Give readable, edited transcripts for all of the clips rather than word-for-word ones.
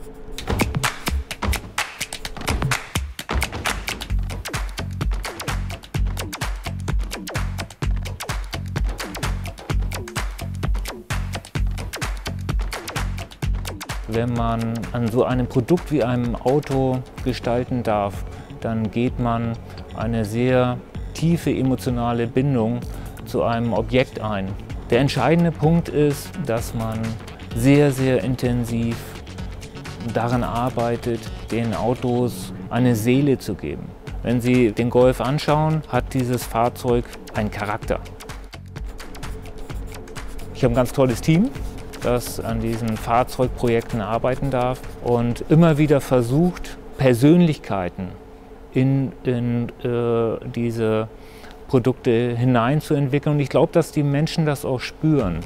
Wenn man an so einem Produkt wie einem Auto gestalten darf, dann geht man eine sehr tiefe emotionale Bindung zu einem Objekt ein. Der entscheidende Punkt ist, dass man sehr, sehr intensiv daran arbeitet, den Autos eine Seele zu geben. Wenn Sie den Golf anschauen, hat dieses Fahrzeug einen Charakter. Ich habe ein ganz tolles Team, das an diesen Fahrzeugprojekten arbeiten darf und immer wieder versucht, Persönlichkeiten in diese Produkte hineinzuentwickeln. Und ich glaube, dass die Menschen das auch spüren.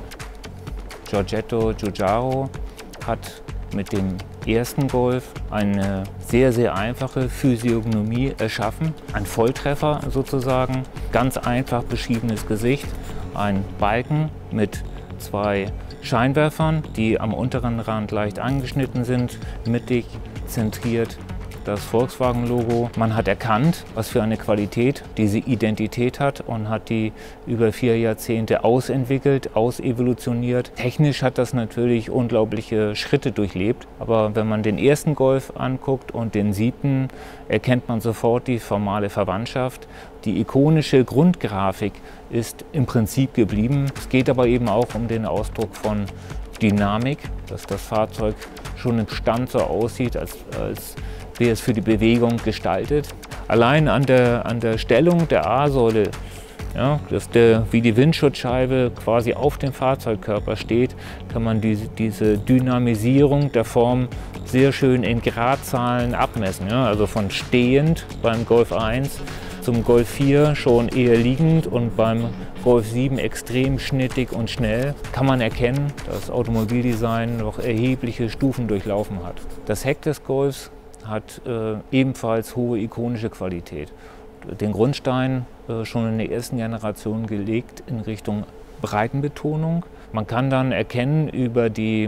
Giorgetto Giugiaro hat mit dem ersten Golf eine sehr, sehr einfache Physiognomie erschaffen. Ein Volltreffer sozusagen, ganz einfach beschriebenes Gesicht, ein Balken mit zwei Scheinwerfern, die am unteren Rand leicht angeschnitten sind, mittig zentriert das Volkswagen-Logo. Man hat erkannt, was für eine Qualität diese Identität hat und hat die über 4 Jahrzehnte ausentwickelt, ausevolutioniert. Technisch hat das natürlich unglaubliche Schritte durchlebt, aber wenn man den ersten Golf anguckt und den 7., erkennt man sofort die formale Verwandtschaft. Die ikonische Grundgrafik ist im Prinzip geblieben. Es geht aber eben auch um den Ausdruck von Dynamik, dass das Fahrzeug schon im Stand so aussieht, als wäre es für die Bewegung gestaltet. Allein an der Stellung der A-Säule, ja, wie die Windschutzscheibe quasi auf dem Fahrzeugkörper steht, kann man diese Dynamisierung der Form sehr schön in Gradzahlen abmessen. Ja, also von stehend beim Golf 1 zum Golf 4 schon eher liegend und beim Golf 7 extrem schnittig und schnell, kann man erkennen, dass Automobildesign noch erhebliche Stufen durchlaufen hat. Das Heck des Golfs hat ebenfalls hohe ikonische Qualität. Den Grundstein schon in der ersten Generation gelegt in Richtung Breitenbetonung. Man kann dann erkennen über die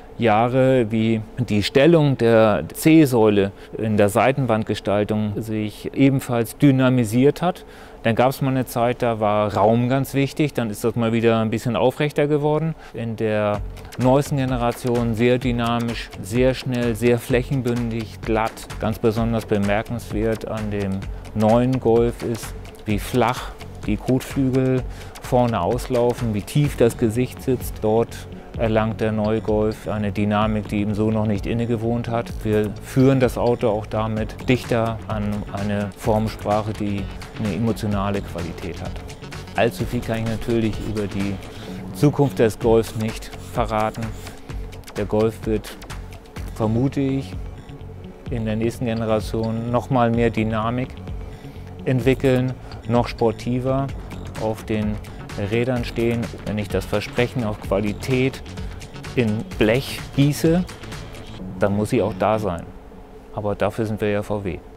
Jahre, wie die Stellung der C-Säule in der Seitenwandgestaltung sich ebenfalls dynamisiert hat. Dann gab es mal eine Zeit, da war Raum ganz wichtig, dann ist das mal wieder ein bisschen aufrechter geworden. In der neuesten Generation sehr dynamisch, sehr schnell, sehr flächenbündig, glatt. Ganz besonders bemerkenswert an dem neuen Golf ist, wie flach die Kotflügel vorne auslaufen, wie tief das Gesicht sitzt. Dort erlangt der neue Golf eine Dynamik, die ihm so noch nicht innegewohnt hat. Wir führen das Auto auch damit dichter an eine Formsprache, die eine emotionale Qualität hat. Allzu viel kann ich natürlich über die Zukunft des Golfs nicht verraten. Der Golf wird, vermute ich, in der nächsten Generation noch mal mehr Dynamik entwickeln, noch sportiver auf den Rädern stehen. Wenn ich das Versprechen auf Qualität in Blech gieße, dann muss sie auch da sein. Aber dafür sind wir ja VW.